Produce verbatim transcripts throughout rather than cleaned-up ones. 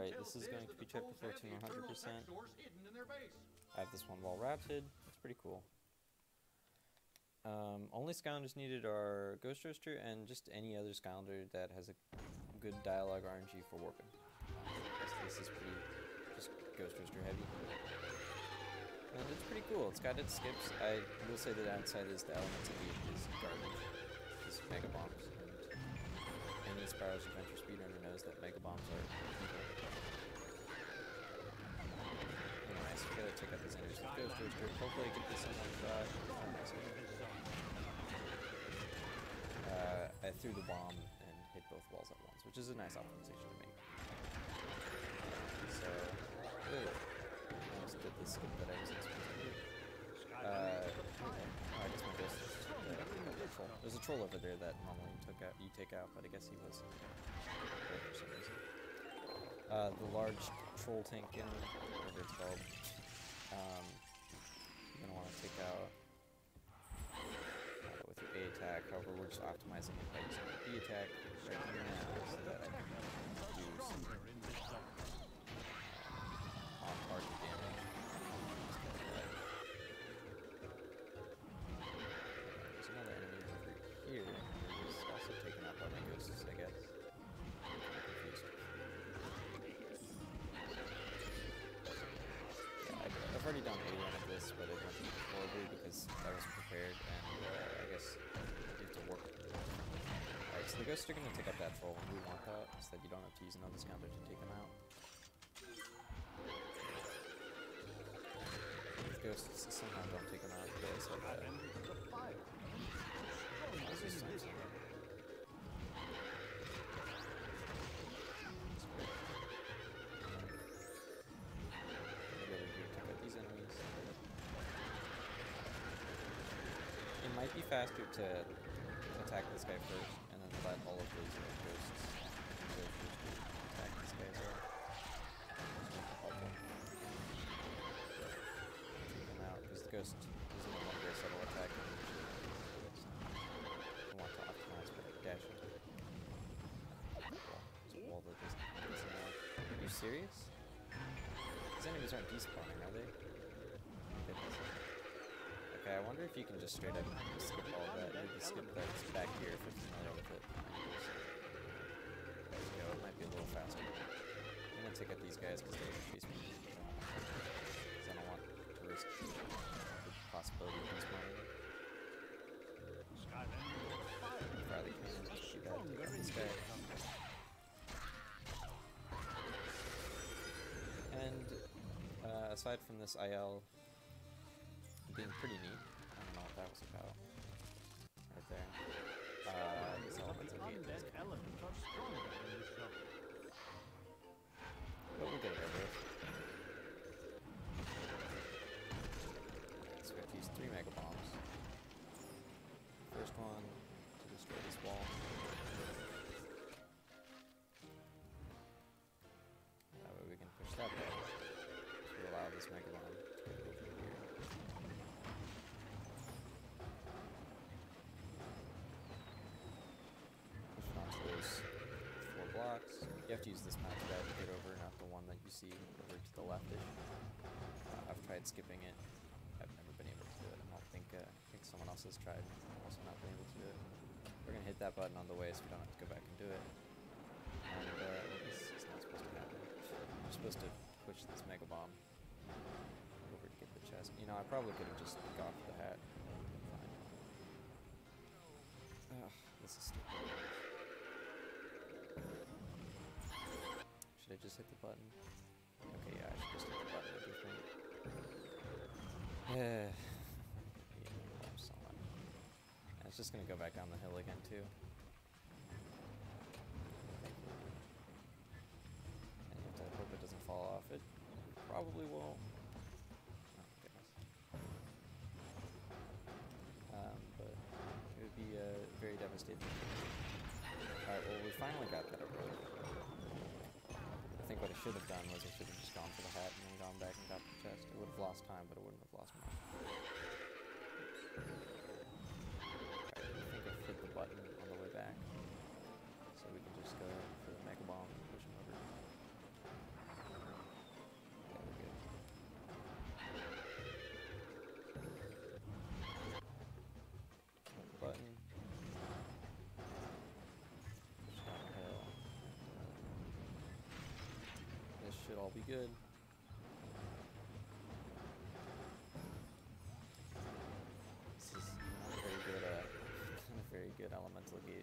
Alright, this is going to be chapter fourteen, one hundred percent. I have this one wall routed. It's pretty cool. Um, only Skylanders needed are Ghost Roaster and just any other Skylander that has a good dialogue R N G for warping. I guess this is pretty just Ghost Roaster heavy. And it's pretty cool. It's got its skips. I will say the downside is the elements of it is garbage. These Mega Bombs. And any Spyro's Adventure speedrunner knows that Mega Bombs are evil. Anyways, we gotta check out this energy with Ghost Roaster. Hopefully I get this in one shot. Uh, I threw the bomb and hit both walls at once, which is a nice optimization to make. So, ugh. I almost did the skip that I was supposed to do. Uh, okay. Oh, I guess my ghost is just uh, a troll. There's a troll over there that normally you, took out, you take out, but I guess he was dead for some reason. Uh, the large troll tank in, whatever it's called, um, you're going to want to take out uh, with your A attack. However, we're just optimizing it by using the B attack right here now so that I can do some on-target damage. There's another enemy over here who's also taken out by my ghosts, I guess. I'm confused. Yeah, I've, I've already done a run of this, but it went horribly because I wasn't prepared, and uh, I guess you have to work. Alright, so the ghosts are going to take up that troll, and we want that, so that you don't have to use another Skylander to take them out. Ghosts somehow don't take them out, but it's like that. This is nice. Maybe over here, take out these enemies. It might be faster to attack this guy first, and then let all of those ghosts attack this guy as well. Because the ghost is no longer a subtle attack. I want to optimize by dashing. There's a wall that just gets in there. Are you serious? These enemies aren't despawning, are they? Okay, I wonder if you can just straight up skip all of that. Maybe skip that's back here if you're familiar with it. There we go, it might be a little faster. I'm gonna take out these guys because they chase me. Because I don't want to risk the possibility of despawning. Probably can just shoot that, take out this guy. And uh, aside from this I L being pretty neat, I don't know what that was about. Right there. Uh, these elements are neat. But we'll get it over with. So we have to use three Mega Bombs. First one to destroy this wall. That way we can push that button to allow this Mega Bomb to go over here. Push it onto those four blocks. You have to use this mouse pad to get over, not the one that you see over to the left-ish. Uh, I've tried skipping it. I've never been able to do it. I don't think, uh, I think someone else has tried and also not been able to do it. We're going to hit that button on the way so we don't have to go back and do it. And uh, this is not supposed to happen. We're supposed to push this Mega Bomb over to get the chest. You know, I probably could have just got the hat. Fine. Ugh, this is stupid. Should I just hit the button? Okay, yeah, I should just hit the button, what do you think? Yeah, I'm so much. And it's just gonna go back down the hill again too. And you have to hope it doesn't fall off. It probably won't. Oh goodness. Um, but it would be uh, very devastating. Alright, well we finally got that over with. I think what I should have done was I should have just gone for the hat and then gone back and got the chest. It would have lost time, but it wouldn't have lost money. Alright, I think I've hit the button on the way back. So we can just go for the Mega Bomb and push him over. all be good. This is not a very good, uh, not a very good elemental gate.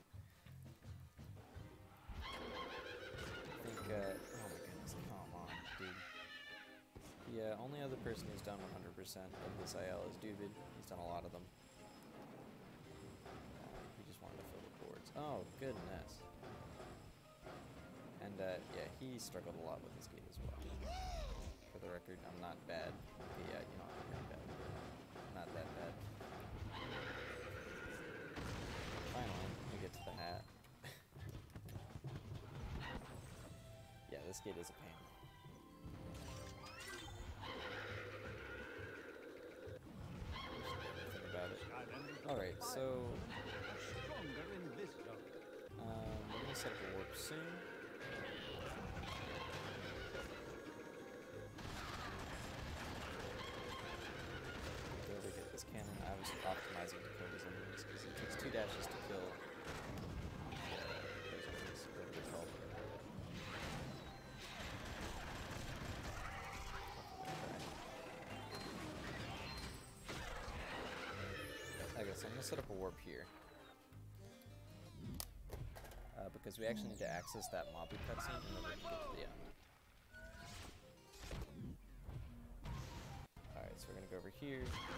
I think, uh, oh my goodness, come on, dude. Yeah, only other person who's done one hundred percent of this I L is Duvid. He's done a lot of them. Uh, he just wanted to fill the boards. Oh, goodness. And, uh, yeah, he struggled a lot with this gate as well. For the record, I'm not bad. Okay, yeah, you know, I'm not bad. Not that bad. Finally, we get to the hat. Yeah, this gate is a pain. Think about it. Alright, so... Um, we're gonna set up a warp soon. Go to get this cannon. I was optimizing to kill these enemies because it takes two dashes to kill uh, those enemies, whatever they're called. Okay, so I'm gonna set up a warp here. Uh, because we actually need to access that Mabu cutscene in order to get to the end. Alright, so we're gonna go over here.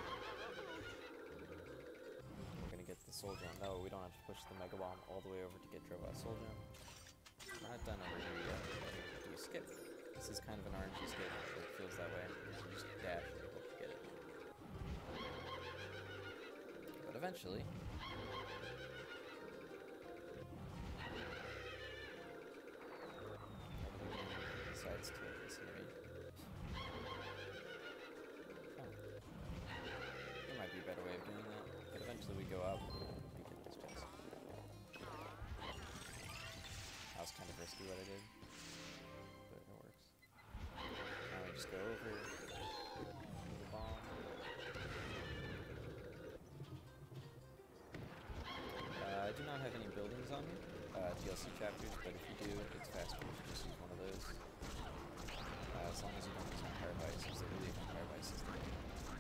We're gonna get the soul gem. No, we don't have to push the Mega Bomb all the way over to get Drobot's soul gem. We're not done over here yet. We're gonna do a skip. This is kind of an R N G skip. It feels that way. You just dash and hope to get it. But eventually, decides to listen to me. Oh. There might be a better way of doing that, but eventually we go up and we get this chest. That was kind of risky what I did, but it works. Now we just go over the bomb. Uh, I do not have any buildings on me, uh, D L C chapters, but if you do, it's faster. You should just use one of those. Uh, as long as you don't use Empire Vices, I believe Empire Vices the way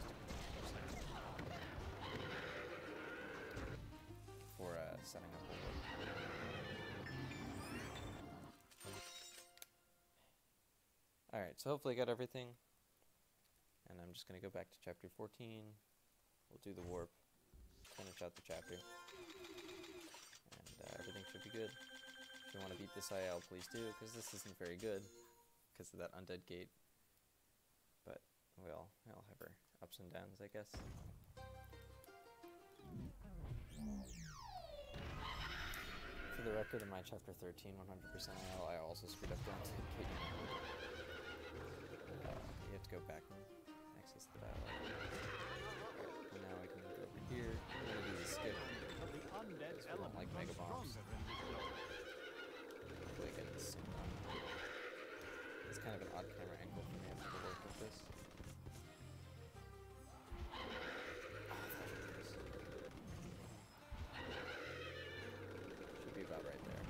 for uh, setting up a work. Alright, so hopefully I got everything. And I'm just going to go back to chapter fourteen. We'll do the warp, finish out the chapter. And uh, everything should be good. If you want to beat this I L, please do, because this isn't very good. Because of that undead gate. But we all, we all have our ups and downs, I guess. For the record, in my chapter thirteen, one hundred percent I L, I also screwed up down to gate. Uh, you have to go back and access the dialogue. Alright, and now we can go over here. We're going to do the skip. Because we don't like mega bombs. Hopefully I get this soon. It's kind of an odd camera angle for me to work with this. Oh, that is. Should be about right there.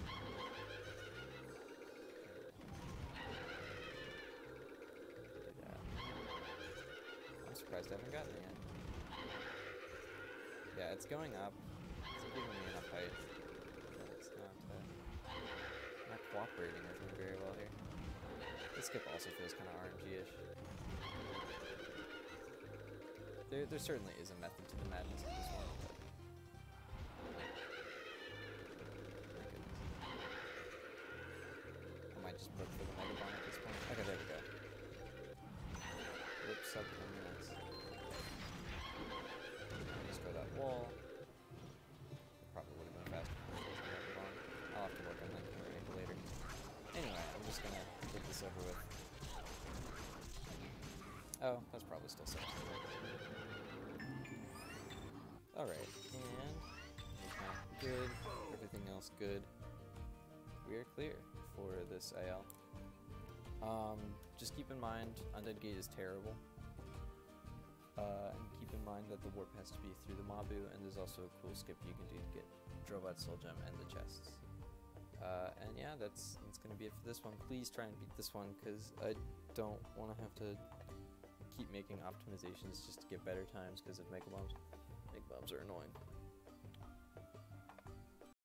Do that. I'm surprised I haven't gotten it yet. Yeah, it's going up. It's giving me enough height. But it's not, uh, not cooperating with me very well here. This skip also feels kind of R N G-ish. There, there certainly is a method to the madness of this one, but... My goodness. I might just look for the Mega Bomb at this point. Okay, there we go. Whoops, sub ten minutes. Just go that wall. Probably would have been faster if it was the Mega Bomb. I'll have to work on that camera angle later. Anyway, I'm just gonna get this over with. Oh, that's probably still set. Alright, and good, everything else good. We are clear for this I L. Um, just keep in mind, Undead Gate is terrible. Uh, and keep in mind that the warp has to be through the Mabu, and there's also a cool skip you can do to get Drobot's Soul Gem and the chests. Uh, and yeah, that's, that's going to be it for this one. Please try and beat this one, because I don't want to have to keep making optimizations just to get better times because of mega bombs. Mega bombs are annoying.